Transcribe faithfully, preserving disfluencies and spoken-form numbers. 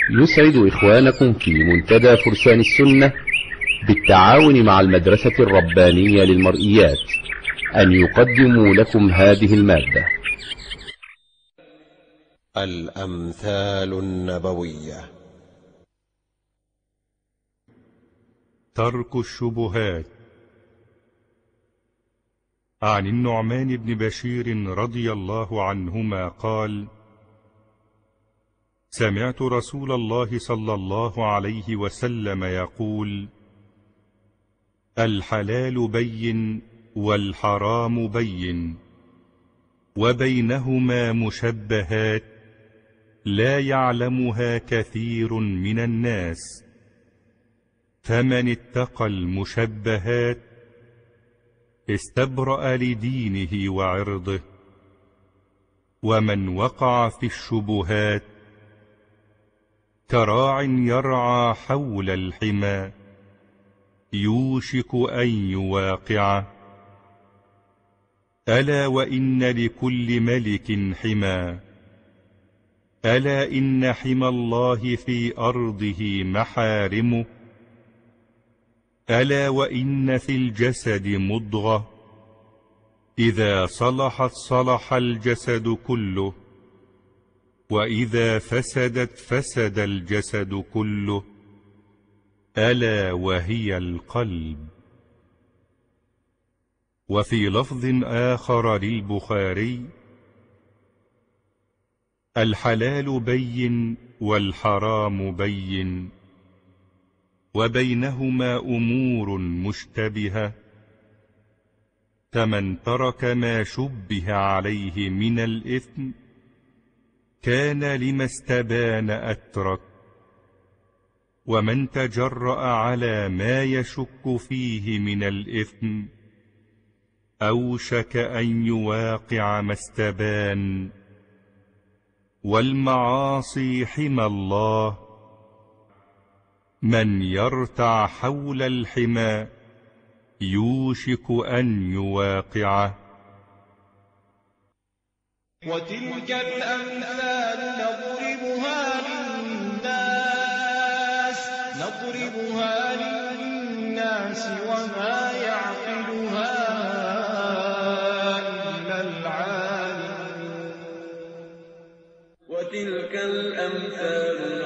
يسعد إخوانكم في منتدى فرسان السنة بالتعاون مع المدرسة الربانية للمرئيات أن يقدموا لكم هذه المادة. الأمثال النبوية. ترك الشبهات. عن النعمان بن بشير رضي الله عنهما قال: سمعت رسول الله صلى الله عليه وسلم يقول: الحلال بين والحرام بين وبينهما مشبهات لا يعلمها كثير من الناس، فمن اتقى المشبهات استبرأ لدينه وعرضه، ومن وقع في الشبهات كراع يرعى حول الحمى يوشك أن يواقعه. ألا وإن لكل ملك حمى، ألا إن حمى الله في أرضه محارمه. ألا وإن في الجسد مضغة إذا صلحت صلح الجسد كله، وإذا فسدت فسد الجسد كله، ألا وهي القلب. وفي لفظ آخر للبخاري: الحلال بين والحرام بين وبينهما أمور مشتبهة، فمن ترك ما شبه عليه من الإثم كان لما استبان أترك، ومن تجرأ على ما يشك فيه من الإثم أوشك أن يواقع ما استبان. والمعاصي حمى الله، من يرتع حول الحمى يوشك أن يواقعه. وتلك الأمثال نضربها للناس نضربها للناس وما يعقلها إلا العالمون. وتلك الأمثال